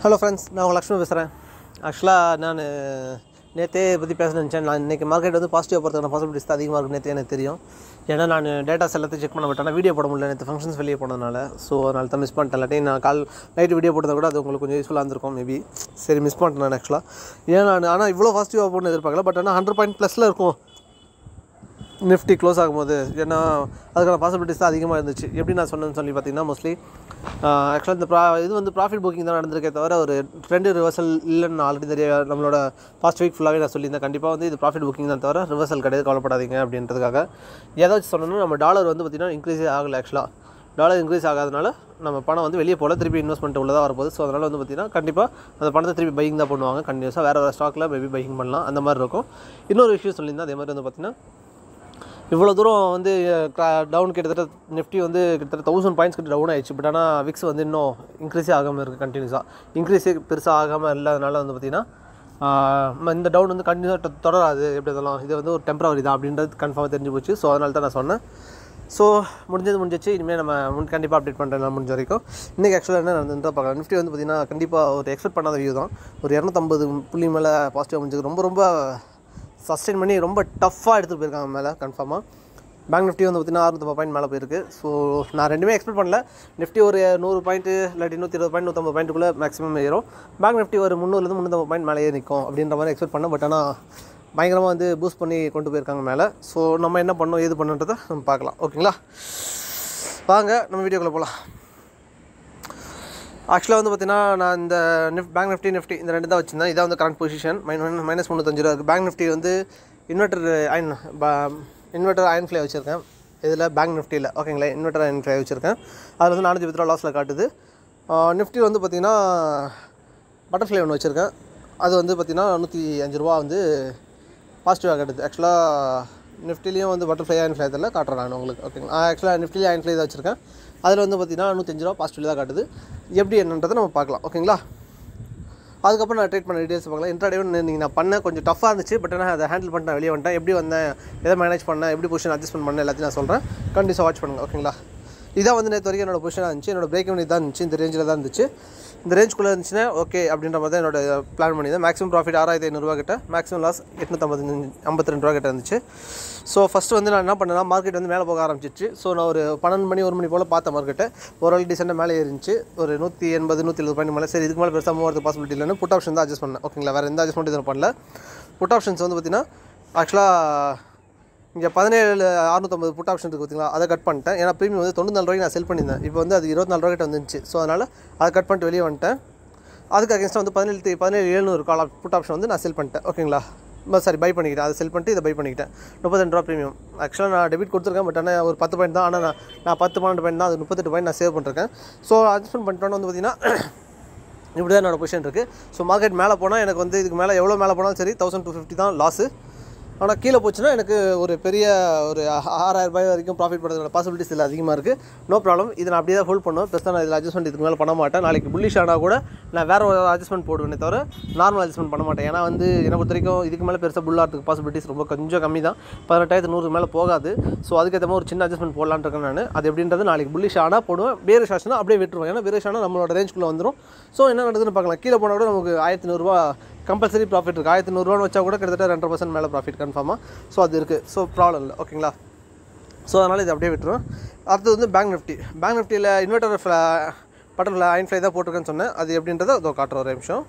Hello friends, நான் உங்கள் லக்ஷ்மி பேசுகிறேன். ஆக்சுவலாக நான் நேற்றே பற்றி பேச நினச்சேன். நான் இன்றைக்கி மார்க்கெட் வந்து பாசிட்டிவாக போகிறதுக்கான பாசிபிலிட்டிஸ் தான் அதிகமாக இருக்குது. நேற்று எனக்கு தெரியும். ஏன்னா நான் டேட்டாஸ் எல்லாத்தையும் செக் பண்ண மாட்டேன். வீடியோ போட முடியல நேற்று ஃபங்க்ஷன்ஸ் வெளியே போனதுனால. ஸோ அதனால தான் மிஸ் பண்ணிட்டேன். இல்லாட்டி நான் நைட்டு வீடியோ போட்டதை கூட அது உங்களுக்கு கொஞ்சம் யூஸ்ஃபுல்லாக இருந்திருக்கும் மேபி. சரி, மிஸ் பண்ணிட்டேன் நான் ஆக்சுவலாக. ஏன்னா ஆனால் இவ்வளோ பாசிட்டிவாக போகணும்னு எதிர்பார்க்கல. பட் ஆனால் 100 பாயிண்ட் +ல் இருக்கும் நிஃப்டி க்ளோஸ் ஆகும்போது. ஏன்னா அதுக்கான பாசிபிலிட்டிஸ் தான் அதிகமாக இருந்துச்சு. எப்படி நான் சொன்னேன்னு சொல்லி பார்த்தீங்கன்னா, மோஸ்ட்லி ஆக்சுவலாக இந்த இது வந்து ப்ராஃபிட் புக்கிங் தான் நடந்திருக்கே தவிர ஒரு ட்ரெண்ட் ரிவர்சல் இல்லைன்னு நான் ஆல்ரெடி தெரிய நம்மளோட பாஸ்ட் வீக் ஃபுல்லாகவே நான் சொல்லியிருந்தேன். கண்டிப்பாக வந்து இது ப்ராஃபிட் புக்கிங் தான் தவிர ரிவர்சல் கிடையாது, கவலைப்படாதீங்க அப்படின்றதுக்காக. ஏதாச்சும் சொன்னோன்னா நம்ம டாலர் வந்து பார்த்திங்கன்னா இன்க்ரீஸே ஆகலை. ஆக்சுவலாக டாலர் இன்க்ரீஸ் ஆகாதனால நம்ம பணம் வந்து வெளியே போல திருப்பி இன்வெஸ்ட்மெண்ட் உள்ளதாக வரப்போகுது. ஸோ அதனால் வந்து பார்த்திங்கன்னா கண்டிப்பாக அந்த பணத்தை திருப்பி பையிங் தான் பண்ணுவாங்க. கண்டினியூஸாக வேறு ஸ்டாக்கில் மேபி பையிங் பண்ணலாம், அந்த மாதிரி இருக்கும். இன்னொரு விஷயம் சொல்லியிருந்தேன், அதே மாதிரி வந்து பார்த்திங்கன்னா இவ்வளோ தூரம் வந்து டவுன் கிட்டத்தட்ட நிஃப்டி வந்து கிட்டத்தட்ட 1000 பாயிண்ட்ஸ் கிட்ட டவுன் ஆயிடுச்சு. பட் ஆனால் விக்ஸ் வந்து இன்னும் இன்க்ரீஸே ஆகாமல் இருக்குது. கண்டினியூஸாக இன்க்ரீஸே பெருசாக ஆகாமல் இல்லாதனால வந்து பார்த்திங்கன்னா இந்த டவுன் வந்து கண்டினியூஸாக தொடராது. எப்படி இருந்தாலும் இது வந்து ஒரு டெம்பரவரி தான் அப்படின்றது கன்ஃபார்மாக தெரிஞ்சு போச்சு. ஸோ அதனால தான் நான் சொன்னேன். ஸோ முடிஞ்சிச்சு. இனிமேல் நம்ம கண்டிப்பாக அப்டேட் பண்ணுறேன் நான் முடிஞ்ச வரைக்கும். இன்றைக்கி ஆக்சுவலாக என்ன நடந்துட்டு பார்க்கலாம். நிஃப்டி வந்து பார்த்திங்கன்னா கண்டிப்பாக ஒரு எக்ஸ்பெக்ட் பண்ணாத வியூ தான். ஒரு 250 புள்ளி மேலே பாசிட்டிவாக முடிஞ்சது. ரொம்ப சஸ்டெயின் பண்ணி ரொம்ப டஃப்பாக எடுத்துகிட்டு போயிருக்காங்க மேலே கன்ஃபார்மாக. பேங்க் நிஃப்டி வந்து பார்த்திங்கன்னா 650 பாயிண்ட் மேலே போயிருக்கு. ஸோ நான் ரெண்டுமே எக்ஸ்பெக்ட் பண்ணல. நிஃப்டி ஒரு 100 பாயிண்ட்டு இல்லாட்டி 120 பாயிண்ட் 150 பாயிண்ட்டுக்குள்ளே மேக்ஸிமம் ஏறும். பேங்க் நிஃப்டி ஒரு 300 350 பாயிண்ட் மேலேயே நிற்கும் அப்படின்ற மாதிரி எக்ஸ்பெக்ட் பண்ணேன். பட் ஆனால் பயங்கரமாக வந்து பூஸ்ட் பண்ணி கொண்டு போயிருக்காங்க மேலே. ஸோ நம்ம என்ன பண்ணோம் ஏது பண்ணுன்றதை நம்ம பார்க்கலாம். ஓகேங்களா, வாங்க நம்ம வீடியோக்குள்ளே போகலாம். ஆக்சுவலாக வந்து பார்த்திங்கன்னா நான் இந்த பேங்க் நிஃப்டி இந்த ரெண்டு தான் வச்சுருந்தேன். இதான் வந்து கரண்ட் பொசிஷன். -305 ரூபா இருக்குது. பேங்க் நிஃப்டி வந்து இன்வெர்டர் அயன் ஃப்ளை வச்சுருக்கேன் இதில் பேங்க் நிஃப்டியில். ஓகேங்களா, இன்வெர்டர் அயன் ஃப்ளை வச்சுருக்கேன். அதில் வந்து 410 ரூபா லாஸில் காட்டுது. நிஃப்டி வந்து பார்த்திங்கன்னா பட்டர்ஃப்ளை ஒன்று வச்சுருக்கேன். அது வந்து பார்த்திங்கன்னா 105 ரூபா வந்து பாசிட்டிவாக காட்டுது. ஆக்சுவலாக நிஃப்டிலையும் வந்து பட்டர்ஃப்ளை அயன் ஃப்ளை இதில் காட்டுறேன் நான் உங்களுக்கு. ஓகேங்களா, ஆக்சுவலாக நிஃப்டிலேயே அயன் ஃப்ளை தான் வச்சுருக்கேன். அதில் வந்து பார்த்திங்கன்னா 105 ரூபா பாசிட்டிவ் தான் காட்டுது. எப்படி என்னன்றதை நம்ம பார்க்கலாம். ஓகேங்களா, அதுக்கப்புறம் நான் ட்ரேட் பண்ண டீட்டெயில்ஸ் பார்க்கலாம். இன்ட்ராடேவும் நீங்கள் நான் பண்ண கொஞ்சம் டஃப்பாக இருந்துச்சு. பட் ஆனால் அதை ஹேண்டில் பண்ணிட்டு வெளியே வந்துட்டேன். எப்படி வந்தேன், எதை மேனேஜ் பண்ணேன், எப்படி பொசிஷன் அட்ஜஸ்ட்மெண்ட் பண்ணேன் எல்லாத்தையும் நான் சொல்கிறேன். கண்டிப்பாக வாட்ச் பண்ணுங்கள். ஓகேங்களா, இதான் வந்து நேற்று வரைக்கும் என்னோடய பொசிஷனாக இருந்துச்சு. என்னோடய பிரேக் இவன் தான் இருந்துச்சு. இந்த ரேஞ்சில் தான் இருந்துச்சு. இந்த ரேஞ்சுக்குள்ளே இருந்துச்சுன்னா ஓகே அப்படின்ற மாதிரி தான் என்னோட பிளான் பண்ணியிருந்தேன். மேக்ஸிமம் ப்ராஃபிட் 6500 ரூபா கிட்ட, மேக்ஸிமம் லாஸ் 852 ரூபா கிட்ட இருந்துச்சு. ஸோ ஃபஸ்ட்டு வந்து நான் என்ன பண்ணேன்னா, மார்க்கெட் வந்து மேலே போக ஆரம்பிச்சிச்சு. ஸோ நான் ஒரு 12 மணி 1 மணி போல் பார்த்தேன் மார்க்கெட்டை. ஓரளவு டீசெண்டாக மேலே ஏறிச்சு. ஒரு 180 170 பாயிண்ட் மேலே. சரி, இதுக்கு மேலே பெருசாக மூவ் பாசிபிலிட்டி இல்லைன்னு புட் ஆப்ஷன் தான் அட்ஜஸ்ட் பண்ணேன். ஓகேங்களா, வேறு எந்த அட்ஜஸ்ட்மெண்ட் எதுவும் பண்ணல. புட் ஆப்ஷன்ஸ் வந்து பார்த்திங்கன்னா ஆக்சுவலாக இங்கே 17,650 புட் ஆப்ஷன் இருக்குது பார்த்திங்களா, அதை கட் பண்ணிட்டேன். ஏன்னா ப்ரீமியம் வந்து 94 ரூபாய்க்கு நான் செல் பண்ணியிருந்தேன். இப்போ வந்து அது 24 ரூபா கிட்ட வந்துச்சு. ஸோ அதனால் அதை கட் பண்ணிட்டு வெளியே வந்துட்டேன். அதுக்கு அகேன்ஸ்டாக வந்து 17,700 புட் ஆப்ஷன் வந்து நான் செல் பண்ணிட்டேன். ஓகேங்களா, பை பண்ணிக்கிட்டேன். அதை செல் பண்ணிட்டு இதை பை பண்ணிக்கிட்டேன். 32 ரூபா ப்ரீமியம். ஆக்சுவலாக நான் டெபிட் கொடுத்துருக்கேன். பட் ஆனால் ஒரு 10 பாயிண்ட் தான். ஆனால் நான் 10-12 பாயிண்ட் தான், அது 38 பாயிண்ட் நான் சேவ் பண்ணிருக்கேன். ஸோ அட்ஜஸ்ட்மெண்ட் பண்ணிட்டோன்னு வந்து பார்த்திங்கன்னா இப்படி தான் என்னோடய பொசிஷன் இருக்குது. ஸோ மார்க்கெட் மேலே போனால் எனக்கு வந்து இதுக்கு மேலே எவ்வளோ மேலே போனாலும் சரி 1250 தான் லாஸு. ஆனால் கீழே போச்சுன்னா எனக்கு ஒரு பெரிய ஒரு 6000 ரூபாய் வரைக்கும் ப்ராஃபிட் பண்ணுறதுக்கான பாசிபிலிட்டிஸ் இதில் அதிகமாக இருக்குது. No problem. இதை நான் அப்படியே தான் ஹோல்ட் பண்ணுவேன். ப்ளஸ் தான் நான் இதில் அட்ஜஸ்ட்மெண்ட் இதுக்கு மேலே பண்ண மாட்டேன். நாளைக்கு புல்லிஷ் ஆனால் கூட நான் வேறு ஒரு அட்ஜஸ்ட்மெண்ட் போடுவேனே தவிர நார்மல் அட்ஜஸ்ட்மெண்ட் பண்ண மாட்டேன். ஏன்னா வந்து என்னை பொறுத்த வரைக்கும் இதுக்கு மேலே பெருசாக புல்லாகிறதுக்கு பாசிபிலிட்டிஸ் ரொம்ப கொஞ்சம் கம்மி தான். 18,100 மேலே போகாது. ஸோ அதுக்கேற்ற மாதிரி ஒரு சின்ன அட்ஜஸ்ட்மெண்ட் போடலான்னு இருக்கேன் நான். அது எப்படின்றது நாளைக்கு புல்லிஷ் ஆனால் போடுவேன். பேரிஷ் ஆச்சுன்னா அப்படியே விட்டுருவேன். ஏன்னா பேரிஷ் ஆனால் நம்மளோட ரேஞ்சுக்குள்ளே வந்துடும். ஸோ என்ன நடக்குதுன்னு பார்க்கலாம். கீழே போனால் கூட நமக்கு 1500 ரூபா கம்பல்சரி ப்ராஃபிட் இருக்குது. 1500 ரூபான்னு வச்சா கூட கிட்டத்தட்ட 2% மேலே ப்ராஃபிட் கன்ஃபார்மாக. ஸோ அது இருக்குது. ஸோ ப்ராப்ளம் இல்லை. ஓகேங்களா, ஸோ அதனால் இது அப்படியே விட்டுருவோம். அடுத்தது வந்து பேங்க் நிஃப்டியில் இன்வெர்டர் பட்டர்ஃப்ளை அயன் ஃப்ளை தான் போட்டிருக்கேன்னு சொன்னேன். அது எப்படின்றத அதோ காட்டுற ஒரு நிமிஷம்.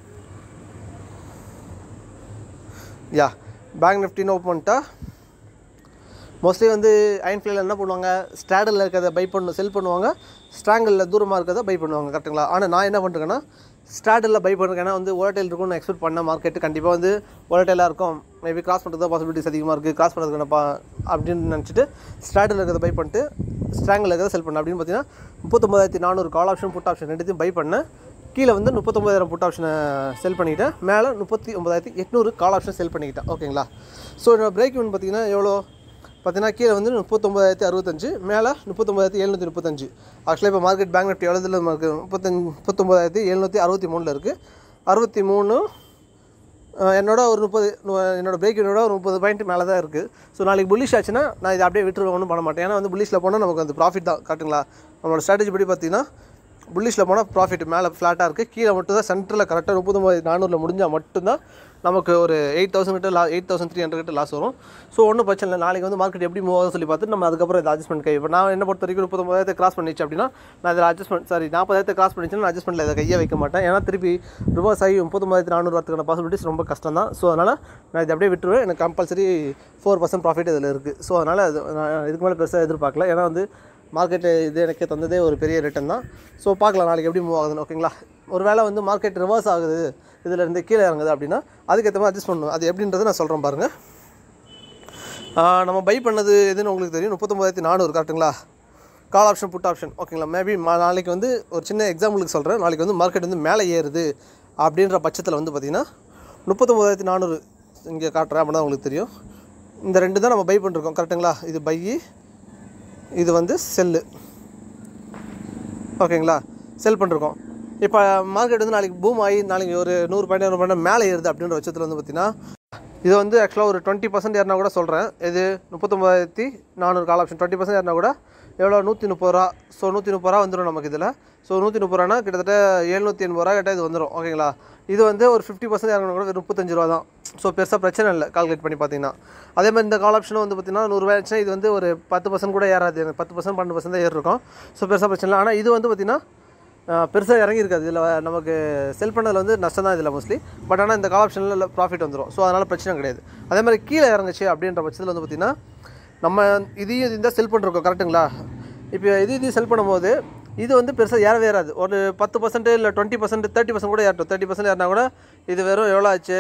பேங்க் நிஃப்டின்னு ஓப்பன் பண்ணிட்டா மோஸ்ட்லி வந்து அயன் ஃப்ளைல என்ன பண்ணுவாங்க, ஸ்ட்ராடலில் இருக்கிறத பை செல் பண்ணுவாங்க, ஸ்ட்ராங்கிளில் தூரமாக இருக்கிறத பை பண்ணுவாங்க. கரெக்டுங்களா, ஆனால் நான் என்ன பண்ணுறேன்னா ஸ்ட்ராடலில் பை பண்ணுறேன். ஏன்னா வந்து ஓலட்டைல் இருக்கும்னு நான் எக்ஸ்பெக்ட் பண்ண மார்க்கெட்டு கண்டிப்பாக வந்து ஓலட்டைலாக இருக்கும். மேபி கிராஸ் பண்ணுறது பாசிபிலிட்டிஸ் அதிகமாக இருக்குது. கிராஸ் பண்ணுறதுக்கான அப்படின்னு நினச்சிட்டு ஸ்ட்ராடலில் இருக்கிறத பை பண்ணிட்டு ஸ்ட்ராங்கில் இருக்கிறத செல் பண்ணேன். அப்படின்னு பார்த்தீங்கன்னா 39,400 கால் ஆப்ஷன் புட் ஆப்ஷன் ரெண்டுத்தையும் பை பண்ணேன். கீழே வந்து 39,000 புட் ஆப்ஷனை செல் பண்ணிக்கிட்டேன். மேலே 39,800 கால் ஆப்ஷன் செல் பண்ணிக்கிட்டேன். ஓகேங்களா, ஸோ என்னோட பிரேக் இவன் பார்த்திங்கன்னா எவ்வளோ பார்த்தீங்கன்னா கீழே வந்து 39,065, மேலே 39,735. ஆக்சுவலாக இப்போ மார்க்கெட் பேங்க் நிஃப்டி எவ்வளோ இதில் இருக்குது, 39,763 இருக்குது. 63 என்னோட ஒரு 30 என்னோடய பிரேக் இவனோட ஒரு 30 பாயிண்ட் மேலே தான் இருக்குது. ஸோ நாளைக்கு புல்லிஷ் ஆச்சுன்னா நான் இதை அப்படியே விட்டுருவேன், ஒன்றும் பண்ண மாட்டேன். ஏன்னா வந்து புல்லிஷில் போனால் நமக்கு அந்த ப்ராஃபிட் தான். கரெக்டுங்களா, நம்மளோட ஸ்ட்ராட்டஜி படி பார்த்திங்கன்னா புல்லிஷில் போனால் ப்ராஃபிட் மேலே ஃப்ளாட்டாக இருக்குது, கீழே மட்டும் தான் சென்டரில் கரெக்டாக 39,400 முடிஞ்சால் மட்டும்தான் நமக்கு ஒரு 8,000 கிட்ட 8,300 கிட்ட லாஸ் வரும். ஸோ ஒன்றும் பிரச்சனை இல்லை. நாளைக்கு வந்து மார்க்கெட் எப்படி மூவ் ஆகுது சொல்லி பார்த்துட்டு நம்ம அதுக்கப்புறம் இந்த அட்ஜஸ்ட்மெண்ட் கை இப்போ நான் என்ன பொறுத்த வரைக்கும் 39,000 கிராஸ் பண்ணிச்சு அப்படின்னா நான் இதில் அட்ஜஸ்ட்மெண்ட் 40,000 கிராஸ் பண்ணிச்சுன்னா நான் அட்ஜஸ்ட்மெண்ட்டில் இதை கையை வைக்க மாட்டேன். ஏன்னா திருப்பி ரிவர்ஸ் ஆகி 39,400 வரதுக்கான பாசிபிலிட்டிஸ் ரொம்ப கஷ்டம் தான். ஸோ அதனால் நான் இதை அப்படியே விட்டுருவேன். எனக்கு கம்பல்சரி 4% ப்ராஃபிட் இதில் இருக்குது. ஸோ அதனால் அது நான் இதுக்கு மேலே பெருசாக எதிர்பார்க்கல. ஏன்னா வந்து மார்க்கெட்டு இது எனக்கு தந்ததே ஒரு பெரிய ரிட்டர்ன் தான். ஸோ பார்க்கலாம் நாளைக்கு எப்படி மூவ் ஆகுதுன்னு. ஓகேங்களா, ஒரு வேளை வந்து மார்க்கெட் ரிவர்ஸ் ஆகுது, இதில் இருந்து கீழே இறங்குது அப்படின்னா அதுக்கேற்ற மாதிரி அட்ஜஸ்ட் பண்ணணும். அது எப்படின்றத நான் சொல்கிறேன் பாருங்கள். நம்ம பை பண்ணது எதுன்னு உங்களுக்கு தெரியும், 39,400 கரெக்டுங்களா, கால் ஆப்ஷன் புட் ஆப்ஷன். ஓகேங்களா, மேபி நாளைக்கு வந்து ஒரு சின்ன எக்ஸாம்பிளுக்கு சொல்கிறேன். நாளைக்கு வந்து மார்க்கெட் வந்து மேலே ஏறுது அப்படின்ற பட்சத்தில் வந்து பார்த்திங்கன்னா 39,400 இங்கே காட்டுறேன் அப்படின்னா உங்களுக்கு தெரியும். இந்த ரெண்டு தான் நம்ம பை பண்ணிருக்கோம் கரெக்டுங்களா. இது பை, இது வந்து செல்லு. ஓகேங்களா, செல் பண்ணிருக்கோம். இப்போ மார்க்கெட் வந்து நாளைக்கு பூம் ஆகி நாளைக்கு ஒரு 100 பாயிண்ட் 200 பாயிண்ட் மேலே ஏறுது அப்படின்ற பட்சத்தில் வந்து பார்த்திங்கன்னா இது வந்து ஆக்சுவலாக ஒரு 20% ஏறினா கூட சொல்கிறேன். இது 39,400 கால் ஆப்ஷன் 20% ஏறினா கூட எவ்வளோ 130 ரூபா. ஸோ 130 ரூபா வந்துடும் நமக்கு இதில். ஸோ 130 ரூபானா கிட்டத்தட்ட 780 ரூபா கிட்ட இது வந்துடும். ஓகேங்களா, இது வந்து ஒரு 50% இறங்கினா கூட 35 ரூபா தான். ஸோ பெருசாக பிரச்சனை இல்லை கால்குலேட் பண்ணி பார்த்தீங்கன்னா. அதே மாதிரி இந்த கால் ஆப்ஷனும் வந்து பார்த்திங்கன்னா 100 ரூபாய் ஆச்சுன்னா இது வந்து ஒரு 10% கூட ஏறாது, 10% 12% தான் ஏறிருக்கும். ஸோ பெருசாக பிரச்சனை இல்லை. ஆனால் இது வந்து பார்த்திங்கன்னா பெருசாக இறங்கியிருக்காது. இதில் நமக்கு செல் பண்ணதில் வந்து நஷ்டம் தான் இதில் மோஸ்ட்லி. பட் ஆனால் இந்த கால் ஆப்ஷனில் ப்ராஃபிட் வந்துடும். ஸோ அதனால் பிரச்சனை கிடையாது. அதே மாதிரி கீழே இறங்குச்சு அப்படின்ற பட்சத்தில் வந்து பார்த்திங்கன்னா நம்ம இதையும் இந்த செல் பண்ணிருக்கோம் கரெக்டுங்களா. இப்போ இதையும் செல் பண்ணும்போது இது வந்து பெருசாக ஏறவே ஏறாது. ஒரு 10% இல்லை 20% 30% கூட ஏறட்டும். 30% ஏறினா கூட இது வெறும் எவ்வளோ ஆச்சு,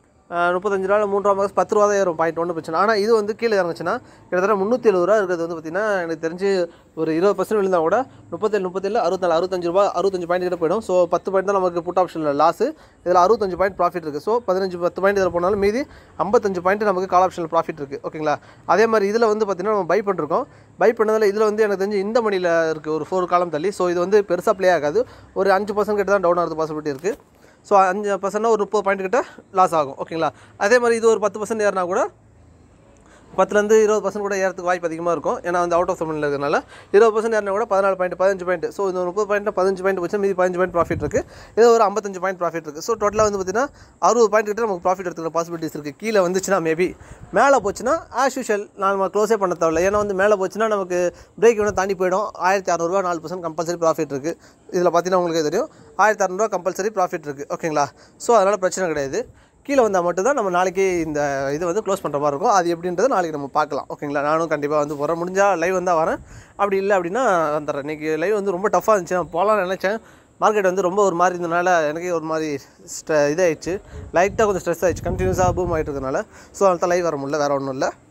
35 ரூபா 3 ரூபா 10 ரூபா தான் ஏறும், பாயிண்ட் ஒன்றும் பிரச்சனை. ஆனால் இது வந்து கீழே இறங்குச்சுன்னா கிட்டத்தட்ட 370 ரூபா இருக்கிறது வந்து பார்த்திங்கன்னா எனக்கு தெரிஞ்சு ஒரு 20% விழுந்தால் கூட 37 64 65 ரூபா 65 பாயிண்ட் கிட்ட போயிடும். ஸோ 10 பாயிண்ட் தான் நமக்கு புட் ஆப்ஷனில் லாஸு. இதில் 65 பாயிண்ட் ப்ராஃபிட் இருக்குது. ஸோ 10 பாயிண்ட் இதில் போனாலும் மீதி 55 பாயிண்ட் நமக்கு கால் ஆப்ஷனில் ப்ராஃபிட் இருக்குது. ஓகேங்களா, அதே மாதிரி இதில் வந்து பார்த்திங்கன்னா நம்ம பை பண்ணிருக்கோம். பை பண்ணதில் இதில் வந்து எனக்கு தெரிஞ்சு இந்த மணியில் இருக்குது ஒரு 4 காலம் தள்ளி. ஸோ இது வந்து பெருசாக ப்ளே ஆகாது. ஒரு 5% கிட்ட தான் டவுன் ஆகிறது பாசிபிலிட்டி இருக்குது. ஸோ 5% ஒரு 30 பாயிண்ட் கிட்ட லாஸ் ஆகும். ஓகேங்களா, அதே மாதிரி இது ஒரு 10% ஏறினா கூட 10லேருந்து 20% கூட ஏறதுக்கு வாய்ப்பு அதிகமாக இருக்கும். ஏன்னா வந்து அவுட் ஆஃப் தமிழில் இருக்கிறதுனால 20% ஏறினா கூட 14 பாயிண்ட் 15 பாயிண்ட். ஸோ இந்த 30 பாயிண்ட் 15 பாயிண்ட் வச்சு மீதி 15 பாயிண்ட் ப்ராஃபிட் இருக்குது. இது ஒரு 55 பாயிண்ட் ப்ராஃபிட் இருக்குது. ஸோ டோட்டலாக வந்து பார்த்திங்கன்னா 60 பாயிண்ட் கிட்ட நமக்கு ப்ராஃபிட் எடுத்துக்கிற பாசிபிலிட்டிஸ் இருக்குது. கீழே வந்துச்சுன்னா மேபி, மேலே போச்சுன்னா ஆஸ் யூஷுவல் நம்ம க்ளோஸே பண்ண தேவையில்லை. ஏன்னா வந்து மேலே போச்சுன்னா நமக்கு பிரேக் இவனை தாண்டி போயிடும். 1,600 ரூபா 4% கம்பல்சரி ப்ராஃபிட் இருக்குது. இதில் பார்த்தீங்கன்னா உங்களுக்கே தெரியும் 1,600 ரூபா கம்பல்சரி ப்ராஃபிட் இருக்குது. ஓகேங்களா, ஸோ அதனால் பிரச்சனை கிடையாது. கீழே வந்தால் மட்டும்தான் நம்ம நாளைக்கு இந்த இது வந்து க்ளோஸ் பண்ணுற மாதிரி இருக்கும். அது எப்படின்றது நாளைக்கு நம்ம பார்க்கலாம். ஓகேங்களா, நானும் கண்டிப்பாக வந்து போகிறேன். முடிஞ்சால் லைவ் வந்தால் வரேன், அப்படி இல்லை அப்படின்னா வந்துடுறேன். இன்றைக்கி லைவ் வந்து ரொம்ப டஃப்பாக இருந்துச்சு. நான் போகலான்னு நினச்சேன். மார்க்கெட் வந்து ரொம்ப ஒரு மாதிரி இருந்ததுனால எனக்கே ஒரு மாதிரி இதாகிடுச்சு, லைட்டாக கொஞ்சம் ஸ்ட்ரெஸ் ஆகிடுச்சு. கண்டினியூஸாக பூம் ஆகிட்டு இருக்கனால. ஸோ அதனால தான் லைவ் வர முடியல, வேறு ஒன்றும் இல்லை.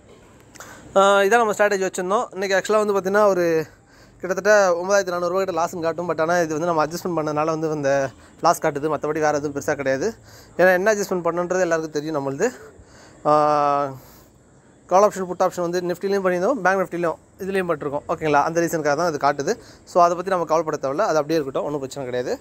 இதான் நம்ம ஸ்ட்ராட்டஜி வச்சுருந்தோம். இன்றைக்கி ஆக்சுவலாக வந்து பார்த்திங்கன்னா ஒரு கிட்டத்தட்ட 9,400 ரூபா கிட்ட லாஸ்ன்னு காட்டும். பட் ஆனால் இது வந்து நம்ம அட்ஜஸ்ட்மெண்ட் பண்ணனால வந்து இந்த லாஸ் காட்டுது. மற்றபடி வேறு எதுவும் பெருசாக கிடையாது. ஏன்னா என்ன அட்ஜஸ்ட்மெண்ட் பண்ணுன்றது எல்லாருக்கும் தெரியும். நம்மளது கால் ஆப்ஷன் புட் ஆப்ஷன் வந்து நிஃப்டிலையும் பண்ணியிருந்தோம், பேங்க் நிஃப்டிலையும் இதுலேயும் பண்ணிருக்கோம். ஓகேங்களா, அந்த ரீசனுக்காக தான் அது காட்டுது. ஸோ அதை பற்றி நம்ம கவலைப்பட தேவையில்ல, அது அப்படியே இருக்கட்டும், ஒன்றும் பிரச்சனை கிடையாது.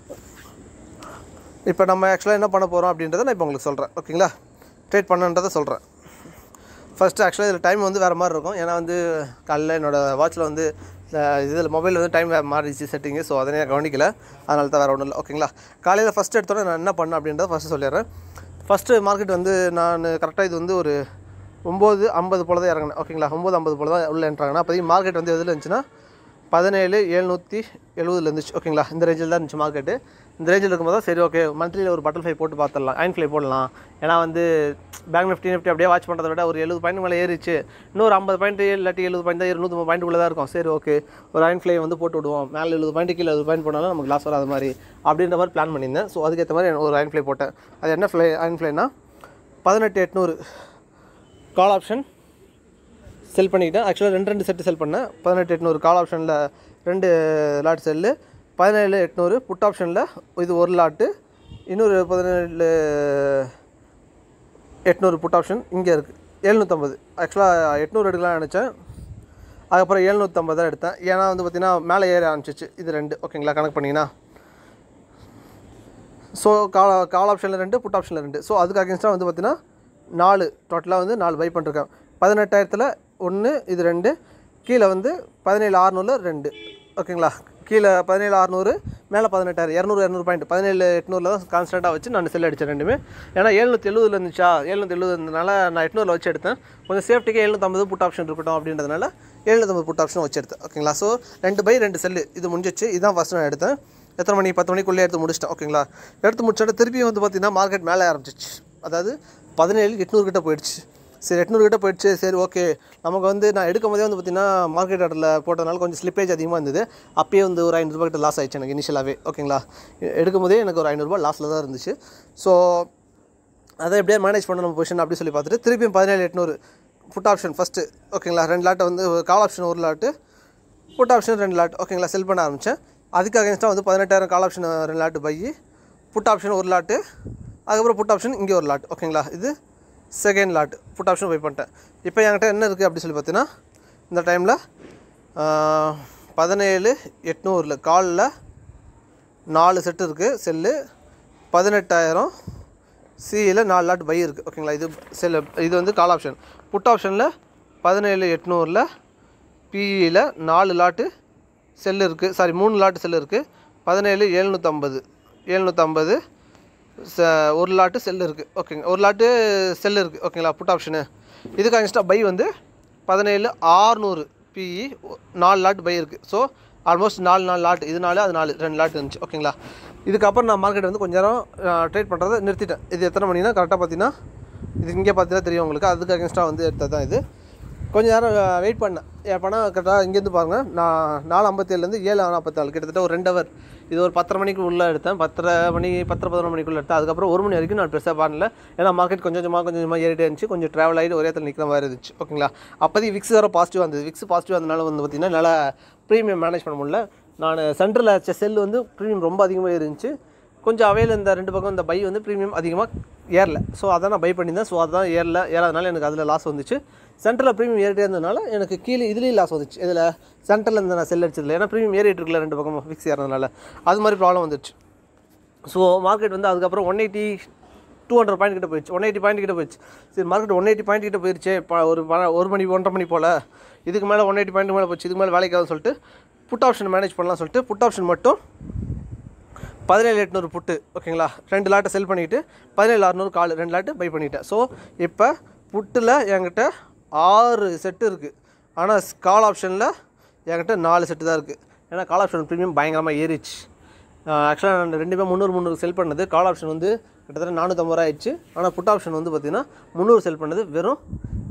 இப்போ நம்ம ஆக்சுவலாக என்ன பண்ண போகிறோம் அப்படின்றத நான் இப்போ உங்களுக்கு சொல்கிறேன். ஓகேங்களா, ட்ரேட் பண்ணுன்றதை சொல்கிறேன். ஃபஸ்ட்டு ஆக்சுவலாக இதில் டைம் வந்து வேறு மாதிரி இருக்கும். ஏன்னா வந்து காலையில் என்னோடய வாட்சில் வந்து இதில் மொபைலில் வந்து டைம் மாறிடுச்சு செட்டிங்கு. ஸோ அதனே கவனிக்கல, அதனால தான் வேறு ஒன்றும் இல்லை. ஓகேங்களா, காலையில் ஃபஸ்ட்டு எடுத்தோட நான் என்ன பண்ணேன் அப்படின்றத ஃபஸ்ட்டு சொல்லிடுறேன். ஃபஸ்ட்டு மார்க்கெட் வந்து நான் கரெக்டாக இது வந்து ஒரு 9:50 போல் தான் இறங்கினேன். ஓகேங்களா, 9:50 போல் தான் உள்ளே என்ட்ராங்கன்னா அப்போதைக்கு மார்க்கெட் வந்து எதில் இருந்துச்சுன்னா 17,770 இருந்துச்சு. ஓகேங்களா, இந்த ரேஞ்சில் தான் இருந்துச்சு மார்க்கெட்டு. இந்த ரேஞ்சில் இருக்கும்போது தான் சரி ஓகே மந்த்லியில் ஒரு பட்டர்ஃப்ளை போட்டு பார்த்துடலாம், அயன் ஃப்ளை போடலாம். ஏன்னா வந்து பேங்க் நிஃப்டி அப்படியே வாட்ச் பண்ணுறத விட ஒரு 70 பாயிண்ட் மேலே ஏறிச்சு, இன்னொரு 50 பாயிண்ட் இல்லாட்டி 70 பாயிண்ட் தான் 130 பாயிண்ட் உள்ளே தான் இருக்கும். சரி ஓகே ஒரு அயன் ஃப்ளை வந்து போட்டு விடுவோம், மேலே 70 பாயிண்ட் கீழே 70 பாயிண்ட் போனாலும் நமக்கு லாஸ் வராத மாதிரி அப்படின்ற மாதிரி பிளான் பண்ணியிருந்தேன். ஸோ அதுக்கேற்ற மாதிரி ஒரு அயன் ஃப்ளை போட்டேன். அது என்ன ஃப்ளை அயன் ஃப்ளைனா 18,800 கால் ஆப்ஷன் செல் பண்ணிக்கிட்டேன். ஆக்சுவலாக 2 செட்டு செல் பண்ணேன். 18,800 கால் ஆப்ஷனில் 2 லாட் செல்லு, 17,800 புட் ஆப்ஷனில் இது ஒரு லாட்டு, இன்னொரு 17,800 புட் ஆப்ஷன் இங்கே இருக்குது 750. ஆக்சுவலாக 800 எடுக்கலாம்னு நினச்சேன், அதுக்கப்புறம் 750 தான் எடுத்தேன். ஏன்னா வந்து பார்த்திங்கன்னா மேலே ஏற ஆரம்பிச்சிச்சு இது 2. ஓகேங்களா, கணக்கு பண்ணிங்கன்னா ஸோ கால் ஆப்ஷனில் 2 புட் ஆப்ஷனில் 2. ஸோ அதுக்கு அகேன்ஸ்டாக வந்து பார்த்திங்கன்னா 4 டோட்டலாக வந்து 4 பை பண்ணிருக்கேன். 18,000 1 இது 2, கீழே வந்து 17,600 2. ஓகேங்களா, கீழே 17600 மேலே 18000 200 பாயிண்ட் 17800 தான் கான்ஸ்டண்ட்டாக வச்சு நான் செல் அடித்தேன் ரெண்டுமே. ஏன்னா 770 இருந்துச்சா, 770 இருந்ததுனால நான் 800 வச்சு எடுத்தேன். கொஞ்சம் சேஃப்டிக்கே 750 புட் ஆப்ஷன் இருக்கட்டும் அப்படின்றதுனால 750 புட் ஆப்ஷன் வச்சு எடுத்தேன். ஓகேங்களா. ஸோ 2 பை 2 செல்லு இது முடிஞ்சிச்சு. இதுதான் ஃபஸ்ட் நான் எடுத்தேன். எத்தனை மணி 10 மணிக்குள்ளே எடுத்து முடிச்சிட்டேன். ஓகேங்களா. எடுத்து முடிச்சுட்டு திருப்பி வந்து பார்த்திங்கன்னா மார்க்கெட் மேலே ஆரம்பிச்சிச்சு. அதாவது 17,800 கிட்ட போயிடுச்சு. சரி 800 கிட்ட போயிடுச்சு. சரி ஓகே, நமக்கு வந்து நான் எடுக்கும் போதே வந்து பார்த்திங்கன்னா மார்க்கெட் ஆர்டரில் போட்டதுனால கொஞ்சம் ஸ்லிப்பேஜ் அதிகமாக இருந்தது. அப்பயே வந்து ஒரு 500 கிட்ட லாஸ் ஆயிடுச்சு எனக்கு இனிஷியலாகவே. ஓகேங்களா. எடுக்கும் போதே எனக்கு ஒரு 500 லாஸில் தான் இருந்துச்சு. ஸோ அதை எப்படியே மேனேஜ் பண்ண நம்ம பொசிஷன் அப்படி சொல்லி பார்த்துட்டு திருப்பியும் 17,800 புட் ஆப்ஷன் ஃபஸ்ட்டு. ஓகேங்களா. 2 லாட்டை வந்து call option 1 lot, put option 2 lot. ஓகேங்களா. செல் பண்ண ஆரம்பித்தேன். அதுக்கு அகேன்ஸ்டாக வந்து 18,000 call option 2 lot buy, put option 1 lot, அதுக்கப்புறம் புட் ஆப்ஷன் இங்கே 1 லாட். ஓகேங்களா. இது second lot put option buy பண்ணிட்டேன். இப்போ என்கிட்ட என்ன இருக்குது அப்படி சொல்லி பார்த்தீங்கன்னா இந்த டைமில் 17,800 காலில் 4 செட்டு இருக்குது செல்லு, 18,000 சியில் 4 லாட் பை இருக்குது. ஓகேங்களா. இது செல்லு, இது வந்து கால் ஆப்ஷன். புட் ஆப்ஷனில் 17,800 பிஇயில் 4 லாட்டு செல்லு இருக்குது. சாரி 3 லாட்டு செல்லு இருக்குது. 17,750 1 லாட்டு செல்லு இருக்குது. ஓகேங்க. 1 லாட்டு செல்லு இருக்குது. ஓகேங்களா. புட் ஆப்ஷனு இதுக்கு அகேன்ஸ்டாக பை வந்து 17,600 பிஇ 4 லாட் பை இருக்குது. ஸோ ஆல்மோஸ்ட் 4 லாட், இது 4 அது 4 2 லாட் இருந்துச்சு. ஓகேங்களா. இதுக்கப்புறம் நான் மார்க்கெட் வந்து கொஞ்சம் நேரம் ட்ரேட் பண்ணுறதை நிறுத்திட்டேன். இது எத்தனை மணினா கரெக்டாக பார்த்தீங்கன்னா இது இங்கே பார்த்தீங்கன்னா தெரியும் உங்களுக்கு. அதுக்கு அகேன்ஸ்டாக வந்து எடுத்தது தான் இது. கொஞ்சம் நேரம் வெயிட் பண்ணேன். எப்போனா கரெக்டாக இங்கேருந்து பாருங்கள், நான் 4:57 7:44 கிட்டத்தட்ட ஒரு 2 ஹவர். இது ஒரு 10:30 மணிக்கு உள்ளே எடுத்தேன். 10:11 மணிக்குள்ளே எடுத்தேன். அதுக்கப்புறம் 1 மணி வரைக்கும் நான் பெருசாக பண்ணல. ஏன்னா மார்க்கெட் கொஞ்சம் கொஞ்சமாக ஏறிட்டே இருந்துச்சு. கொஞ்சம் ட்ராவல் ஆகிட்டு ஒரே இடத்துல நிற்கிற மாதிரி இருந்துச்சு. ஓகேங்களா. அப்போதைக்கு விக்ஸ் வேறு பாசிட்டிவாக இருந்தது. விக்ஸ் பாசிட்டிவாக இருந்தனால வந்து பார்த்திங்கன்னா நல்லா ப்ரீமியம் மேனேஜ் பண்ண முடியல. நான் சென்ட்ரல் அடிச்ச செல் வந்து ப்ரீமியம் ரொம்ப அதிகமாக இருந்துச்சு. கொஞ்சம் அவையில் இந்த 2 பக்கம் இந்த பை வந்து ப்ரீமியம் அதிகமாக ஏறல. ஸோ அதான் நான் பை பண்ணியிருந்தேன். ஸோ அதுதான் ஏறாதனால எனக்கு அதில் லாஸ் வந்துச்சு. சென்டரில் ப்ரீமியம் ஏறிட்டே இருந்ததுனால எனக்கு கீழே இதுலேயும் லாஸ் வந்துச்சு. இதில் சென்டரில் இருந்து நான் செல் அடிச்சதில்லை. ஏன்னா ப்ரீமியம் ஏறிட்டு இருக்குல்ல 2 பக்கமும் ஃபிக்ஸ் ஏறதுனால அது மாதிரி ப்ராப்ளம் வந்துச்சு. ஸோ மார்க்கெட் வந்து அதுக்கப்புறம் 180-200 பாயிண்ட் கிட்ட போயிடுச்சு. 180 பாயிண்ட் கிட்ட போயிடுச்சு. சரி மார்க்கெட் 180 பாயிண்ட் கிட்ட போயிடுச்சு. ஒரு 1 மணி 1:30 மணி போல் இதுக்கு மேலே 180 பாயிண்ட் மேலே போச்சு. இதுக்கு மேலே வேலைக்காதுன்னு சொல்லிட்டு புட் ஆப்ஷன் மேனேஜ் பண்ணலாம் சொல்லிட்டு புட் ஆப்ஷன் மட்டும் 17,800 புட்டு. ஓகேங்களா. 2 லாட்டை செல் பண்ணிவிட்டு 17,600 கால் 2 லாட்டு பை பண்ணிவிட்டேன். ஸோ இப்போ புட்டில் என்கிட்ட 6 செட்டு இருக்குது. ஆனால் கால் ஆப்ஷனில் என்கிட்ட 4 செட்டு தான் இருக்குது. ஏன்னா கால் ஆப்ஷன் ப்ரீமியம் பயங்கரமாக ஏறிச்சு. ஆக்சுவலாக நான் 2 300 செல் பண்ணது. கால் ஆப்ஷன் வந்து கிட்டத்தட்ட 450 ரூபா ஆயிடுச்சு. ஆனால் புட் ஆப்ஷன் வந்து பார்த்திங்கன்னா 300 செல் பண்ணது வெறும்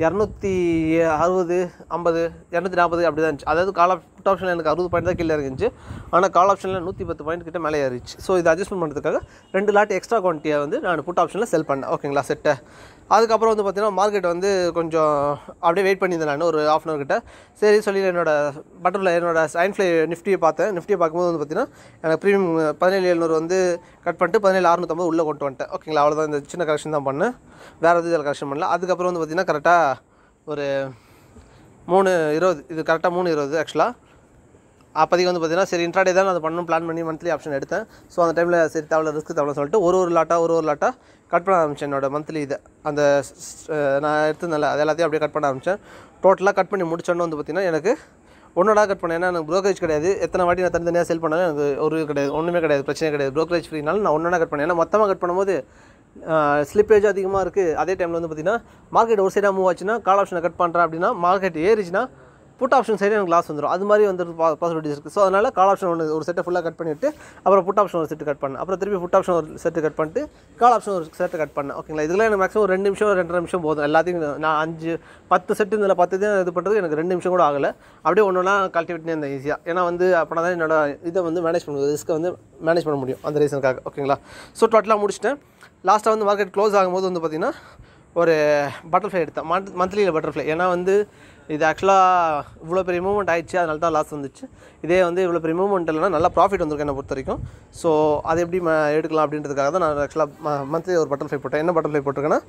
260 50 240 அப்படி தான் இருந்துச்சு. அதாவது புட் ஆப்ஷனில் எனக்கு 60 பாயிண்ட் தான் கீழே இருந்துச்சு. ஆனால் கால் ஆப்ஷனில் 110 பாயிண்ட் கிட்ட மேலே ஏறிச்சு. ஸோ இது அட்ஜஸ்ட்மெண்ட் பண்ணுறதுக்காக 2 லாட் எக்ஸ்ட்ரா குவான்டிட்டியை வந்து நான் புட் ஆப்ஷனில் செல் பண்ணேன். ஓகேங்களா. செட்டை அதுக்கப்புறம் வந்து பார்த்திங்கன்னா மார்க்கெட் வந்து கொஞ்சம் அப்படியே வெயிட் பண்ணியிருந்தேன் நான் ஒரு ½ ஹவர் கிட்ட. சரி சொல்லி என்னோட சைன்ஃப்ளை நிஃப்டியை பார்த்தேன். நிஃப்டியை பார்க்கும்போது வந்து பார்த்திங்கன்னா எனக்கு ப்ரீமியம் 17,700 வந்து கட் பண்ணிட்டு 17,650 உள்ளே கொண்டு வந்துட்டேன். ஓகேங்களா. அவ்வளோதான். இந்த சின்ன கரெக்ஷன் தான் பண்ணேன். வேறு எதுவும் இதில் கரெக்ஷன் பண்ணல. அதுக்கப்புறம் வந்து பார்த்திங்கன்னா கரெக்டாக ஒரு 3:20 இது கரெக்டாக 3:20 ஆக்சுவலாக. அப்போதைக்கு வந்து பார்த்திங்கன்னா சரி இன்ட்ராடே தான் நான் பண்ணணும் பிளான் பண்ணி மந்த்லி ஆப்ஷன் எடுத்தேன். ஸோ அந்த டைமில் சரி தேவையில்ல ரிஸ்க் தேவையில்ல சொல்லிட்டு ஒரு லாட்டாக கட் பண்ண ஆரம்பித்தேன். என்னோடய மந்த்லி இதை அந்த நான் எடுத்ததில்ல அது எல்லாத்தையும் அப்படியே கட் பண்ண ஆரம்பித்தேன். டோட்டலாக கட் பண்ணி முடிச்சோன்னு வந்து பார்த்திங்கன்னா எனக்கு ஒன்றோட கட் பண்ணேன். ஏன்னா எனக்கு brokerage கிடையாது. எத்தனை வாட்டி நான் தனித்தனியாக செல் பண்ணாலும் எனக்கு ஒரு கிடையாது, ஒன்றுமே கிடையாது, பிரச்சனை கிடையாது. brokerage ஃப்ரீனாலும் நான் ஒன்றா கட் பண்ணேன். ஏன்னா மொத்தமாக கட் பண்ணும்போது ஸ்லிப்பேஜ் அதிகமாக இருக்குது. அதே டைமில் வந்து பார்த்திங்கன்னா மார்க்கெட் ஒரு சைடாக மூவ் ஆச்சுன்னா கால் ஆப்ஷனை கட் பண்ணுறேன் அப்படின்னா மார்க்கெட் ஏறிச்சுன்னா புட் ஆப்ஷன் சைடு எனக்கு லாஸ் வந்துடும். அது மாதிரி வந்து பாசிபிலிட்டிஸ் இருக்குது. ஸோ அதனால் கால் ஆப்ஷன் ஒரு செட்டை ஃபுல்லாக கட் பண்ணிவிட்டு அப்புறம் புட் ஆப்ஷன் ஒரு செட்டு கட் பண்ணேன். அப்புறம் திருப்பி புட் ஆப்ஷன் ஒரு செட்டு கட் பண்ணிட்டு கால் ஆப்ஷன் ஒரு செட்டை கட் பண்ணேன். ஓகேங்களா. இதெல்லாம் எனக்கு மேக்ஸிமம் 2 நிமிஷம் 2.5 நிமிஷம் போதும். எல்லாத்தையும் நான் 5-10 செட்டு இதில் 10 தான் இது பண்ணுறது எனக்கு 2 நிமிஷம் கூட ஆகலை. அப்படியே ஒன்றா கல்டிவேட்னே இருந்தேன் ஈஸியாக. ஏன்னா வந்து அப்போ தான் என்னோட இதை வந்து மேனேஜ் பண்ணுவது ரிஸ்க்கை வந்து மேனேஜ் பண்ண முடியும் அந்த ரீசனுக்காக. ஓகேங்களா. ஸோ டோட்டலாக முடிச்சிட்டேன். லாஸ்ட்டாக வந்து மார்க்கெட் க்ளோஸ் ஆகும்போது வந்து பார்த்திங்கன்னா ஒரு பட்டர்ஃப்ளை எடுத்தேன். மந்த்லியில் பட்டர்ஃப்ளை. ஏன்னா வந்து இது ஆக்சுவலாக இவ்வளோ பெரிய மூவ்மெண்ட் ஆயிடுச்சு. அதனால தான் லாஸ் வந்துச்சு. இதே வந்து இவ்வளோ பெரிய மூவ்மெண்ட் இல்லைனா நல்லா ப்ராஃபிட் வந்திருக்கு என்னை பொறுத்த வரைக்கும். ஸோ அதை எப்படி எடுக்கலாம் அப்படின்றதுக்காக தான் நான் ஆக்சுவலாக மந்த்லி ஒரு பட்டர்ஃப்ளை போட்டேன். என்ன பட்டர்ஃப்ளை போட்டிருக்கேன்னா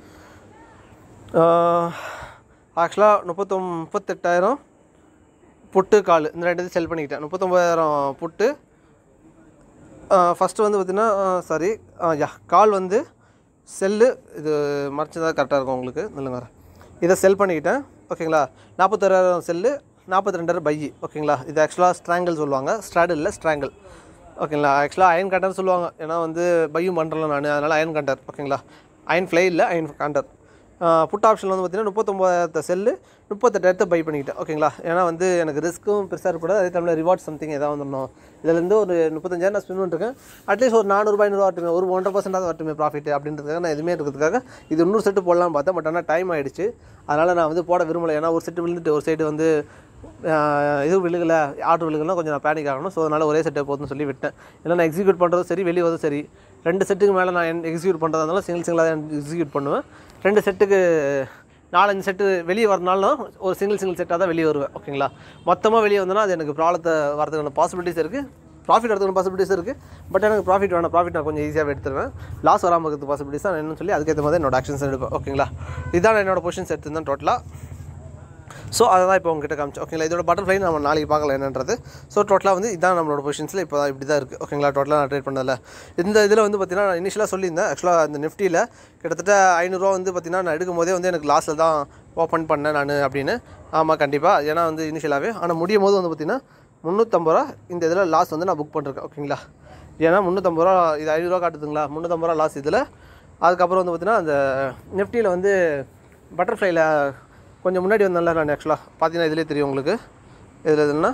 ஆக்சுவலாக 38,000 புட்டு கால் இந்த 2 செல் பண்ணிக்கிட்டேன். 39,000 புட்டு ஃபஸ்ட்டு வந்து பார்த்திங்கன்னா கால் வந்து செல்லு இது மறைச்சதாக கரெக்டாக இருக்கும் உங்களுக்கு. இல்லைங்க இதை செல் பண்ணிக்கிட்டேன். ஓகேங்களா. 41,000 செல்லு 42 பை ஓகேங்களா. இது ஆக்சுவலாக ஸ்ட்ராங்கிள் சொல்லுவாங்க, ஸ்ட்ராடில் இல்லை ஸ்ட்ராங்கிள் ஓகேங்களா. ஆக்சுவலாக அயன் கண்டர் சொல்லுவாங்க, ஏன்னா வந்து பையும் பண்ணுறல நான், அதனால் அயன் கண்டர் ஓகேங்களா. அயன் ஃப்ளை இல்லை அயன் கண்டர். புட் ஆப்ஷனில் வந்து பார்த்திங்கன்னா 39 செல்லு 38 பை பண்ணிக்கிட்டேன் ஓகேங்களா. ஏன்னா வந்து எனக்கு ரிஸ்க்கும் பெருசாக இருக்கக்கூடாது, அதே டைமில் ரிவார்ட் சம்திங் எதாவது வந்துடணும். இதுலேருந்து ஒரு 35,000 நான் ஸ்பெண்ட் பண்ணிருக்கேன். அட்லீஸ்ட் ஒரு 400 500 வரட்டுமே, ஒரு 1.5% வரட்டுமே ப்ராஃபிட் அப்படின்றதுக்காக நான் எதுவுமே இருக்கிறதுக்காக இது இன்னொரு செட்டு போடலான்னு பார்த்தேன். பட் ஆனால் டைம் ஆகிடுச்சு, அதனால் நான் வந்து போட விரும்பலை. ஏன்னா ஒரு செட்டு விழுந்துட்டு ஒரு சைடு வந்து இது விழுகலை, ஆர்டர் விழுகலாம், கொஞ்சம் நான் பேனிக் ஆகணும். ஸோ அதனால் ஒரே செட்டை போதுன்னு சொல்லி விட்டேன். ஏன்னா நான் எக்ஸிக்யூட் பண்ணுறதும் சரி, வெளியே வரதும் சரி, 2 செட்டுக்கு மேலே நான் எக்ஸிக்யூட் பண்ணுறதுனால சிங்கிளாக எக்ஸிக்யூட் பண்ணுவேன். 2 செட்டுக்கு 4-5 செட்டு வெளியே வரனாலும் ஒரு சிங்கிள் செட்டாக தான் வெளியே வருவேன் ஓகேங்களா. மொத்தமாக வெளியே வந்தோன்னா அது எனக்கு ப்ராப்ளத்தை வரதுக்கான பாசிபிலிட்டிஸ் இருக்குது, ப்ராஃபிட் வரதுக்கான பாசிபிலிட்டிஸ் இருக்குது. பட் எனக்கு ப்ராஃபிட் வேணும், ப்ராஃபிட் நான் கொஞ்சம் ஈஸியாக எடுத்துருவேன். லாஸ் வராமல் இருக்கிறது பாசிபிலிட்டிஸ் தான் என்னன்னு சொல்லி அதுக்கேற்ற மாதிரி என்னோட ஆக்ஷன்ஸ் எடுப்பேன் ஓகேங்களா. இதுதான் என்னோட பொசிஷன்ஸ் எடுத்துருந்தேன் டோட்டலாக. ஸோ அதை தான் இப்போ உங்ககிட்ட காமிச்சோம் ஓகேங்களா. இதோட பட்டர்ஃப்ளை நம்ம நாளைக்கு பார்க்கலாம் என்னன்றது. ஸோ டோட்டலாக வந்து இதுதான் நம்மளோட பொசிஷன்ஸில் இப்போ தான் இப்படி தான் இருக்குது ஓகேங்களா. டோட்டலாக நான் ட்ரேட் பண்ணதில்ல. இந்த இதில் வந்து பார்த்திங்கன்னா நான் இனிஷியலாக சொல்லியிருந்தேன், ஆக்சுவலாக அந்த நிஃப்டியில் கிட்டத்தட்ட 500 வந்து பார்த்திங்கன்னா நான் எடுக்கும் போதே வந்து எனக்கு லாஸில் தான் ஓப்பன் பண்ணேன் நான் அப்படின்னு. ஆமாம் கண்டிப்பாக, ஏன்னா வந்து இனிஷியலாகவே. ஆனால் முடியும் போது வந்து பார்த்திங்கன்னா 350 ரூபா இந்த இதில் லாஸ் வந்து நான் புக் பண்ணிருக்கேன் ஓகேங்களா. ஏன்னா 350 ரூபா இது 500 ரூபா காட்டுதுங்களா, 350 ரூபா லாஸ் இதில். அதுக்கப்புறம் வந்து பார்த்திங்கன்னா அந்த நிஃப்டியில் வந்து பட்டர்ஃப்ளைல கொஞ்சம் முன்னாடி வந்தேன்ல நான், ஆக்சுவலாக பார்த்தீங்கன்னா இதிலே தெரியும் உங்களுக்கு. இதில் எதுனா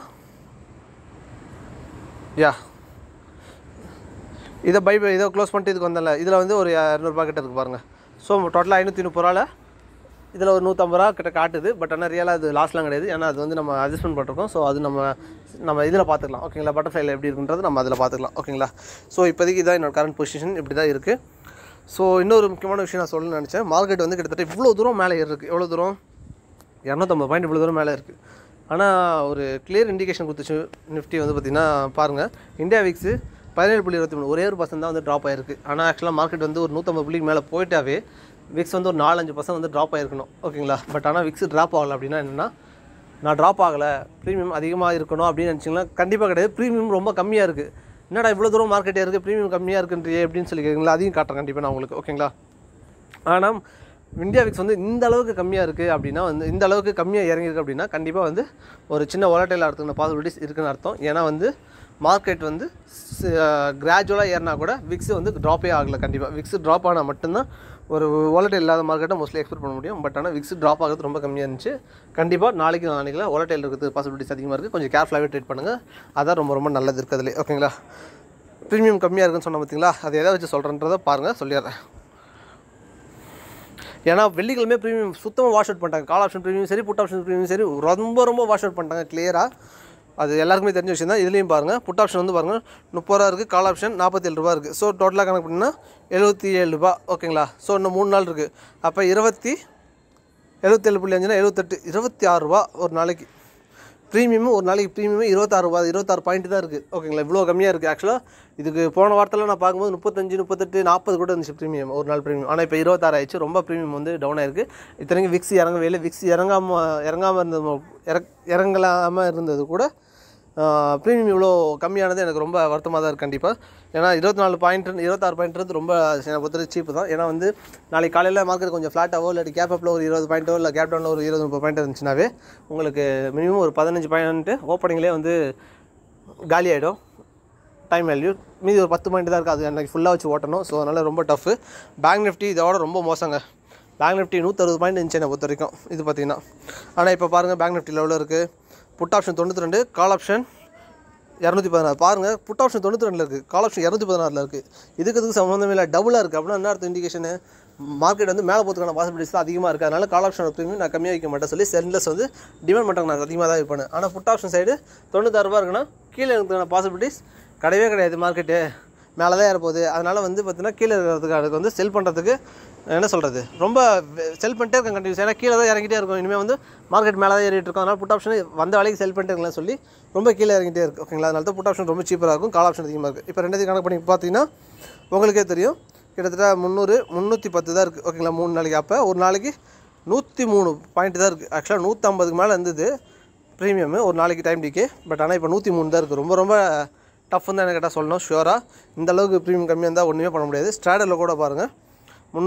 இதை இதை க்ளோஸ் பண்ணிட்டு இதுக்கு வந்தேன்ல, இதில் வந்து ஒரு 200 ரூபா கிட்ட இருக்குது பாருங்கள். ஸோ டோட்டலாக 530 ரூபாவில் இதில் ஒரு 150 ரூபா கிட்ட காட்டுது. பட் ஆனால் ரியலாக அது லாஸ்லாம் கிடையாது, ஏன்னா அது வந்து நம்ம அட்ஜஸ்ட்மெண்ட் பண்ணிருக்கோம். ஸோ அது நம்ம இதில் பார்த்துக்கலாம் ஓகேங்களா. பட்டர்ஃப்ளைல எப்படி இருக்குன்றது நம்ம அதில் பார்த்துக்கலாம் ஓகேங்களா. ஸோ இப்போதைக்கு இதான் என்னோட கரண்ட் பொசிஷன், இப்படி தான் இருக்குது. ஸோ இன்னொரு முக்கியமான விஷயம் நான் சொல்லணும்னு நினச்சேன். மார்க்கெட் வந்து கிட்டத்தட்ட இவ்வளோ தூரம் மேலே இருக்குது. எவ்வளோ தூரம்? 250 பாயிண்ட் இவ்வளோ தூரம் மேலே இருக்குது. ஆனால் ஒரு கிளியர் இண்டிகேஷன் கொடுத்துச்சு நிஃப்டி வந்து பார்த்திங்கன்னா பாருங்கள், இந்தியா விக்ஸு 17.23 ஒரே ஒரு % தான் வந்து ட்ராப் ஆகிருக்கு. ஆனால் ஆக்சுவலாக மார்க்கெட் வந்து ஒரு 150 புள்ளிக்கு மேலே போயிட்டாவே விக்ஸ் வந்து ஒரு 4-5% வந்து ட்ராப் ஆகிருக்கணும் ஓகேங்களா. பட் ஆனால் விக்ஸ் ட்ராப் ஆகலை. அப்படின்னா என்னென்னா, நான் ட்ராப் ஆகலை, ப்ரீமியம் அதிகமாக இருக்கணும் அப்படின்னு நினச்சிங்கன்னா கண்டிப்பாக கிடையாது. ப்ரீமியம் ரொம்ப கம்மியாக இருக்குது. என்னடா இவ்வளோ தூரம் மார்க்கெட்டே இருக்குது, ப்ரீமியம் கம்மியாக இருக்குன்றியே அப்படின்னு சொல்லி கேட்குறீங்களா, அதையும் காட்டுறேன் கண்டிப்பாக நான் உங்களுக்கு ஓகேங்களா. ஆனால் இந்தியா விக்ஸ் வந்து இந்த அளவுக்கு கம்மியாக இருக்குது அப்படின்னா வந்து இந்த அளவுக்கு கம்மியாக இறங்கியிருக்கு அப்படின்னா கண்டிப்பாக வந்து ஒரு சின்ன வாலட்டைல் ஆகிறதுக்கான பாசிபிலிட்டிஸ் இருக்குதுன்னு அர்த்தம். ஏன்னா வந்து மார்க்கெட் வந்து கிராஜுவலாக ஏறினா கூட விக்ஸ் வந்து ட்ராப்பே ஆகலை. கண்டிப்பாக விக்ஸ் ட்ராப் ஆனால் மட்டும்தான் ஒரு வாலட்டைல் இல்லாத மார்க்கெட்டை மோஸ்ட்லி எக்ஸ்பெக்ட் பண்ண முடியும். பட் ஆனால் விக்ஸ் ட்ராப் ஆகிறது ரொம்ப கம்மியாக இருந்துச்சு. கண்டிப்பாக நாளைக்கு வாலட்டைல் இருக்கிறது பாசிபிலிட்டிஸ் அதிகமாக இருக்குது. கொஞ்சம் கேர்ஃபுல்லாகவே ட்ரேட் பண்ணுங்கள், அதான் ரொம்ப ரொம்ப நல்லது இருக்கிறதுலே ஓகேங்களா. ப்ரீமியம் கம்மியாக இருக்குன்னு சொன்ன பார்த்தீங்களா, அதை எதை வச்சு சொல்கிறேன்றதை பாருங்கள், சொல்லிடுறேன். ஏன்னா வெள்ளிக்கிழமை ப்ரீமியம் சுத்தமாக வாஷ் அவுட் பண்ணிட்டாங்க. கால் ஆப்ஷன் ப்ரீமியம் சரி, புட் ஆப்ஷன் ப்ரீமியம் சரி, ரொம்ப வாஷ் அவுட் பண்ணிட்டாங்க கிளியராக. அது எல்லாருக்குமே தெரிஞ்ச விஷயம் தான். இதுலேயும் பாருங்கள், புட் ஆப்ஷன் வந்து பாருங்கள் 30 ரூபா இருக்குது, கால் ஆப்ஷன் 47 ரூபா இருக்குது. ஸோ டோட்டலாக கணக்கு பண்ணிங்கன்னா 77 ரூபா ஓகேங்களா. ஸோ இன்னும் 3 நாள் இருக்குது. அப்போ 77.5 78 26 ரூபா ஒரு நாளைக்கு ப்ரீமியமும். ஒரு நாளைக்கு ப்ரீமியமும் 26 ரூபா, 26 பாயிண்ட் தான் இருக்குது ஓகேங்களா. இவ்வளோ கம்மியாக இருக்குது. ஆக்சுவலாக இதுக்கு போன வாரத்தில் நான் பார்க்கும்போது 35 38 40 கூட இருந்துச்சு ப்ரீமியம், ஒரு நாள் ப்ரீமியம். ஆனால் இப்போ 26 ஆயிடுச்சு. ரொம்ப ப்ரீமியம் வந்து டவுன் ஆயிருக்கு. இத்தனைக்கும் விக்ஸ் இறங்கவே இல்லை. விக்ஸ் இறங்கலாமல் இருந்தது கூட ப்ரீமியம் இவ்வளோ கம்மியானது எனக்கு ரொம்ப வருத்தமாக தான் இருக்குது கண்டிப்பாக. ஏன்னா 24 பாயிண்ட் 26 பாயிண்ட்றது ரொம்ப என்னை பொறுத்தவரை சீப்பு தான். ஏன்னா வந்து நாளைக்கு காலையில் மார்க்கெட் கொஞ்சம் ஃப்ளாட்டாவோ இல்லை கேப் அப்பில் ஒரு 20 பாயிண்ட்டோ இல்லை கேப் டவுனில் ஒரு 20-30 பாயிண்ட் இருந்துச்சுனாவே உங்களுக்கு மினிமம் ஒரு 15 பாயிண்ட் ஓப்பனிங்லேயே வந்து காலி ஆகிடும் டைம் வேல்யூ. மீதி ஒரு 10 பாயிண்ட் தான் இருக்குது, அது அன்றைக்கி ஃபுல்லாக வச்சு ஓட்டணும். ஸோ அதனால் ரொம்ப டஃப்பு. பேங்க் நிஃப்டி இதோட ரொம்ப மோசங்க. பேங்க் நிஃப்டி 160 பாயிண்ட் இருந்துச்சு என்னை பொறுத்த வரைக்கும் இது பார்த்திங்கன்னா. ஆனால் இப்போ பாருங்கள் பேங்க் நிஃப்டி லெவலில் இருக்குது. Put option 92, call option 216. பாருங்கள், புட் ஆப்ஷன் 92 இருக்குது, கால் ஆப்ஷன் 216 இருக்குது. இதுக்கு சம்மந்தமே இல்லை, டபுளாக இருக்குது. அப்படின்னா என்ன அர்த்தம்? இண்டிகேஷனு மார்க்கெட் வந்து மேலே போகிறதுக்கான பாசிபிலிட்டிஸ் தான் அதிகமாக இருக்குது. அதனால் கால் ஆப்ஷன் ப்ரீமியம் நான் கம்மியாக வைக்க மாட்டேன் சொல்லி செல்லர்ஸ் வந்து டிமாண்ட் பண்ணுறாங்க, நான் அதிகமாக தான் வைப்பேன். ஆனால் புட் ஆப்ஷன் சைடு 96 ரூபா இருக்குன்னா கீழே இருக்கிறதுக்கான பாசிபிலிட்டிஸ் கிடையவே கிடையாது. மார்க்கெட்டு மேலே தான் ஏறப்போகுது. அதனால் வந்து பார்த்தீங்கன்னா கீழே இருக்கிறதுக்கு அதுக்கு வந்து செல் பண்ணுறதுக்கு என்ன சொல்கிறது, ரொம்ப செல் பண்ணிட்டே இருக்கேன் கண்டினியூஸ். ஏன்னா கீழே தான் இறங்கிட்டே இருக்கும். இனிமேல் வந்து மார்க்கெட் மேலே தான் ஏறிட்டு இருக்கும். அதனால் புட் ஆப்ஷன் வந்த வேலைக்கு செல் பண்ணிட்டே இருக்கலாம் சொல்லி ரொம்ப கீழே இறங்கிட்டே இருக்குது ஓகேங்களா. அதனால தான் புட் ஆப்ஷன் ரொம்ப சீப்பராக இருக்கும், கால் ஆப்ஷன் அதிகமாக இருக்குது. இப்போ ரெண்டாவது கணக்கு பண்ணி பார்த்தீங்கன்னா உங்களுக்கே தெரியும், கிட்டத்தட்ட 300 310 தான் இருக்குது ஓகேங்களா 3 நாளைக்கு. அப்போ ஒரு நாளைக்கு 103 பாயிண்ட் தான் இருக்குது. ஆக்சுவலாக 150க்கு மேலே இருந்தது ப்ரீமியம் ஒரு நாளைக்கு டைம் டிக்கே. பட் ஆனால் இப்போ 103 தான் இருக்குது. ரொம்ப டஃப்னு தான் எனக்கு கேட்டால் சொல்லணும் ஷுவராக. இந்த அளவுக்கு ப்ரீமியம் கம்மியாக இருந்தால் ஒன்றுமே பண்ண முடியாது. ஸ்ட்ராடரில் கூட பாருங்கள்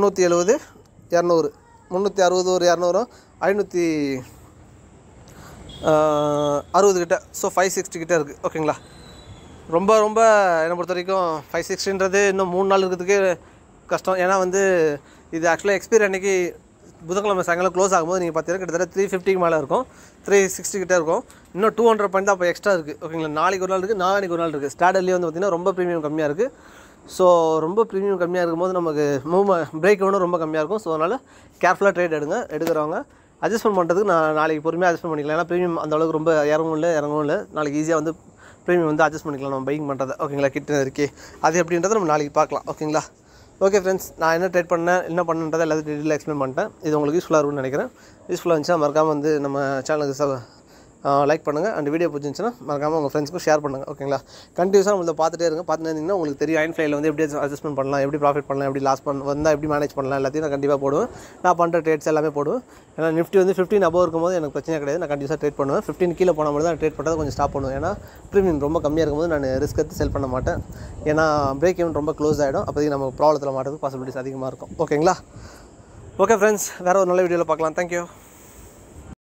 370 200 360 ஒரு 200 500 60 கிட்ட. ஸோ 560 கிட்ட இருக்குது. ஓகேங்களா, ரொம்ப ரொம்ப என்னை பொறுத்த வரைக்கும் 560ன்றது இன்னும் 3 நாள் இருக்கிறதுக்கே கஷ்டம். ஏன்னா வந்து இது ஆக்சுவலாக எக்ஸ்பைரி அன்றைக்கி புதன்கிழமை சாயங்காலம் க்ளோஸ் ஆகும்போது நீங்கள் பார்த்தீங்கன்னா கிட்டத்தட்ட 350க்கு மேலே இருக்கும், 360 கிட்டே இருக்கும். இன்னும் 200 பாயிண்ட் தான் அப்போ எக்ஸ்ட்ரா இருக்குது. ஓகேங்களா, நாளைக்கு ஒரு நாள் இருக்குது, நாளைக்கு ஒரு நாள் இருக்குது. ஸ்டாண்டர்ட்லேயே வந்து பார்த்திங்கன்னா ரொம்ப ப்ரீமியம் கம்மியாக இருக்குது. ஸோ ரொம்ப ப்ரீமியம் கம்மியாக இருக்கும்போது நமக்கு பிரேக் ஒன்றும் ரொம்ப கம்மியாக இருக்கும். ஸோ அதனால் கேர்ஃபுல்லாக ட்ரேட் எடுக்கிறவங்க அட்ஜஸ்ட்மெண்ட் பண்ணுறதுக்கு நான் நாளைக்கு பொறுமையாக அட்ஜஸ்ட் பண்ணிக்கலாம். ஏன்னா ப்ரீமியம் அந்த அளவுக்கு ரொம்ப இறங்கவும் இல்லை. நாளைக்கு ஈஸியாக வந்து ப்ரீமியம் வந்து அட்ஜஸ்ட் பண்ணிக்கலாம் நம்ம பையிங் பண்ணுறது. ஓகேங்களா, கிட்ட இருக்கே அது எப்படின்றத நம்ம நாளைக்கு பார்க்கலாம். ஓகேங்களா, ஓகே ஃப்ரெண்ட்ஸ், நான் என்ன ட்ரேட் பண்ணேன், என்ன பண்ணுன்றதை எல்லாத்தையும் டீட்டெயிலாக எக்ஸ்பிளைன் பண்ணிட்டேன். இது உங்களுக்கு யூஸ்ஃபுல்லாக இருக்கும்னு நினைக்கிறேன். யூஸ்ஃபுல்லாக இருந்துச்சுன்னா மறக்காமல் வந்து நம்ம சேனலுக்கு லைக் பண்ணுங்கள். அண்ட் வீடியோ பிடிச்சிருந்துச்சுன்னா மறக்காமல் உங்கள் ஃப்ரெண்ட்ஸ்க்கும் ஷேர் பண்ணுங்கள். ஓகேங்களா, கண்டினியூஸாக நம்மளை பார்த்துட்டே இருங்க. பார்த்துட்டு இருந்தீங்கன்னா உங்களுக்கு தெரியும் அயன் ஃப்ளைல வந்து எப்படி அட்ஜஸ்ட்மெண்ட் பண்ணலாம், எப்படி ப்ராஃபிட் பண்ணலாம், எப்படி லாஸ் வந்தால் எப்படி மேனேஜ் பண்ணலாம், எல்லாத்தையும் நான் கண்டிப்பாக போடுவேன். நான் பண்ணுற ட்ரேட்ஸ் எல்லாமே போடுவேன். ஏன்னா நிஃப்டி வந்து 15 above இருக்கும்போது எனக்கு பிரச்சனை கிடையாது. நான் கண்டிப்பாக ட்ரேட் பண்ணுவேன். 15 கீழே போனால் மட்டும் தான் ட்ரேட் பண்ணுறது கொஞ்சம் ஸ்டாப் பண்ணுவேன். ஏன்னா ப்ரீமியம் ரொம்ப கம்மியாக இருக்கும்போது நான் ரிஸ்க் எடுத்து செல் பண்ண மாட்டேன். ஏன்னா பிரேக் ஈவன் ரொம்ப க்ளோஸ் ஆகிடும். அப்போதைக்கு நம்ம ப்ராப்ளத்தில் மாட்டுறதுக்கு பாசிபிலிட்டிஸ் அதிகமாக இருக்கும். ஓகேங்களா, ஓகே ஃப்ரெண்ட்ஸ், வேறு ஒரு நல்ல வீடியோவில் பார்க்கலாம். தேங்க்யூ.